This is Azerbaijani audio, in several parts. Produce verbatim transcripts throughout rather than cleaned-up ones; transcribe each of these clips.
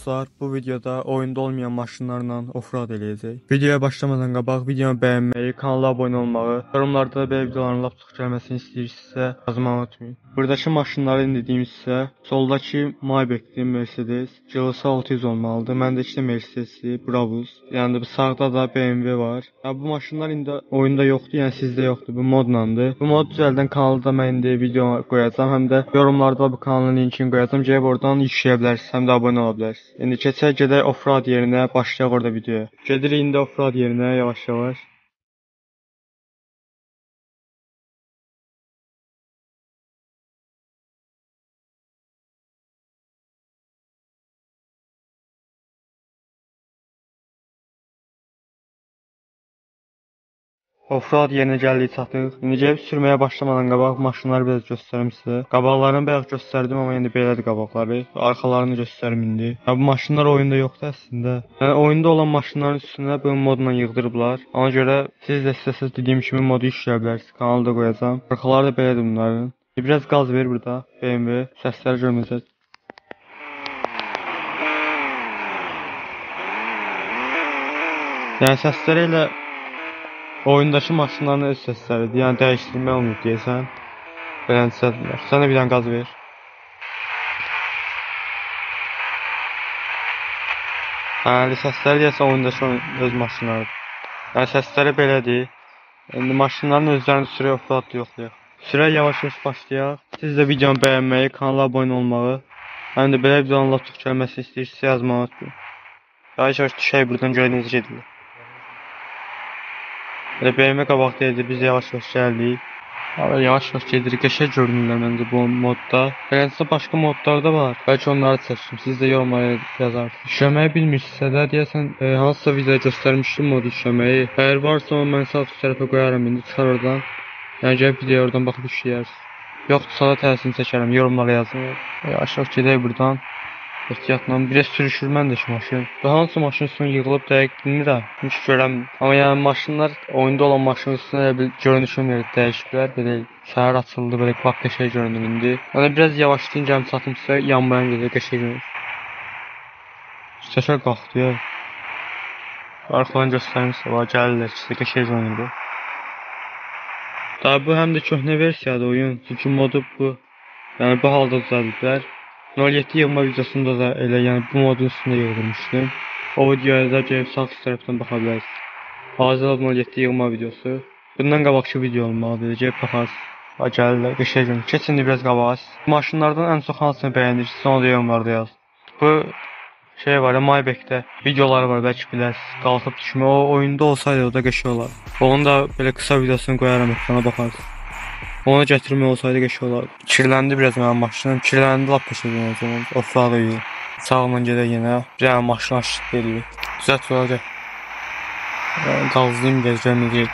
dostlar, bu videoda oyunda olmayan maşınlarla offroad eləyəcək. Videoya başlamadan qabaq videonu bəyənməyi, kanala abunə olmağı, yorumlarda belə videoların lap çox gəlməsini istəyirsinizsə yazmağı unutmayın. Buradakı maşınları indi deyim sizə. Soldakı Maybach'dir, Mercedes. Kilosu altı yüz olmalıdır. Məndə iki də Mercedes-dir, Brabus. Yəni bu sağda da B M W var. Ya bu maşınlar indi oyunda yoxdur, yəni sizdə yoxdur. Bu modlandır. Bu mod düzəldən kanalda mən indi video qoyacağam, həm də yorumlarda bu kanalın linkini qoyacağam. Gəlib oradan yükləyə bilərsiniz, həm də abunə ola bilərsiniz. İndi keçək gedək offroad yerinə, başlayaq orada videoya. Gedirik indi offroad yerinə yavaş-yavaş. Offroad yerinə gəldik, çatdıq. İndi gəlib sürməyə başlamadan qabaq maşınları biraz göstərim sizə. Qabaqlarını bayaq göstərdim, amma indi belədir qabaqları. Arxalarını göstərim indi. Ya bu maşınlar oyunda yoxdur əslində. Yəni oyunda olan maşınların üstünə bu modla yığdırıblar. Ona görə siz də istəsəz dediyim kimi modu yükləyə bilərsiniz. Kanalda qoyacağam. Arxaları da belədir bunların. Biraz qaz ver burada. B M W səsləri görməyəcək. Yəni səsləri ilə oyundakı maşınların öz səsləridir, yəni dəyişdirmək olmur deyəsən. Belənçədirlər. Sən də bir dənə qaz ver. Həli səsləri deyəsən oyundakı öz maşınlarıdır. Yəni səsləri belədir. İndi maşınların özlərini sürək offroad yoxlayaq. Sürək yavaş-yavaş başlayaq. Siz də videonu bəyənməyi, kanala abunə olmağı, həm də belə videonun lap çox gəlməsini istəyirsinizsə yazmağı unutmayın. Yavaş-yavaş düşək buradan görək necə gedirlər. Elə B M W qabaqdaydı, biz yavaş-yavaş gəldik. Abi yavaş-yavaş gedirik, qəşəng görünürlər məncə bu modda. Beləncə başqa modlar da var. Bəlkə onları çəkdim, siz də yorumlara yazarsınız. İşləməyi bilmirsinizsə də deyəsən e, hansısa videoda göstərmişdim modu işləməyi. Əgər varsa onu mən sağ üst tərəfə qoyaram, indi çıxar oradan. Yəni gəlib videoya oradan baxıb işləyərsiniz. Yoxdursa da təsirini çəkərəm, yorumlara yazın. Yavaş-yavaş gedək buradan. Ehtiyatla, biraz sürüşür məndəki maşın. Bu hansı maşın üstünə yığılıb dəqiq bilmirəm, heç görəm. Amma yəni maşınlar, oyunda olan maşının üstünə bir görünüşünü dəyişiblər. Belə səhər açıldı, belə bak qəşəng görünür indi. Yəni biraz yavaşlayınca gəlib çatım sizə, yanmayan gedir, qəşəng görünür. Çəkər qalxdı ya. Arxadan göstərim sizə, var gəlirlər sizə, qəşəng görünür. Daha bu həm də köhnə versiyadır oyun, çünki modu bu. Yəni bu halda düzəldiblər. nol yeddi yığma videosunda da elə yəni bu modun üstündə yığdırmışdım. O videoya da gəlib sağ üst tərəfdən baxa bilərsiniz. Hazır nol yeddi yığma videosu. Bundan qabaqki video olmalıdır. Gəlib baxarsınız. Ha gəlirlər, qəşəng görünür. Keçin indi biraz qabağa. Bu maşınlardan ən çox hansını bəyənirsiniz? Onu da yorumlarda yazın. Bu şey var ya, Maybach'də videoları var, bəlkə bilərsiniz. Qalxıb düşmə. O oyunda olsaydı o da qəşəng olar. Onun da belə qısa videosunu qoyaram ekrana, baxarsınız. Onu gətirmək olsaydı qəşəng olardı. Kirləndi biraz mənim maşınım. Kirləndi lap qəşəng görünür. Offroad edir. Sağla gedək yenə. Bir dənə maşın açıq edirik. Düzət olacaq. Qazlayım gəzəcəm edək.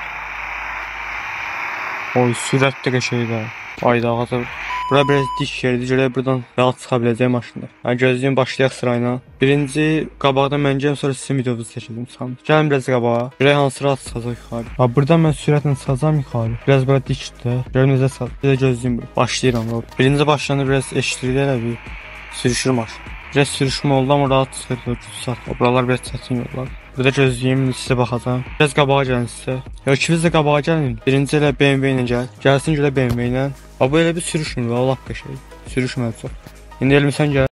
Oy, sürət də qəşəngdir. Ayda ağaca. Bura biraz dik yerdir. Görək buradan rahat çıxa biləcək maşınlar. Yəni gözləyim, başlayaq sırayla. Birinci qabaqdan mən gələm, sonra sizin videonuzu çəkəcəm. Gəlin biraz qabağa. Görək hansı rahat çıxacaq yuxarı. Ha, buradan mən sürətlə çıxacağam yuxarı. Biraz bura dikdir. Görün necə çıxacaq. Bir də gözləyim bura. Başlayıram. Birinci başlanı biraz eşitdirik elə bir sürüşür maşın. Biraz sürüşmə oldu, amma rahat çıxır. Buralar biraz çətin yollar. Burada gözləyim, sizə baxacağım. Biraz qabağa gəlin sizə. Yox, ikiniz də qabağa gəlin. Birinci elə B M W ilə gəl. Gəlsin görə B M W ilə. Bu elə bir sürüşmür, lap qəşəng. Sürüşmədi çox. İndi elmisən gəl.